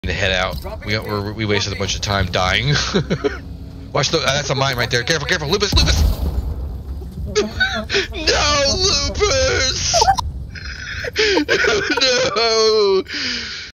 to head out. We wasted a bunch of time dying. Watch the. That's a mine right there. Careful, careful, Lupus, Lupus! No, Lupus! No!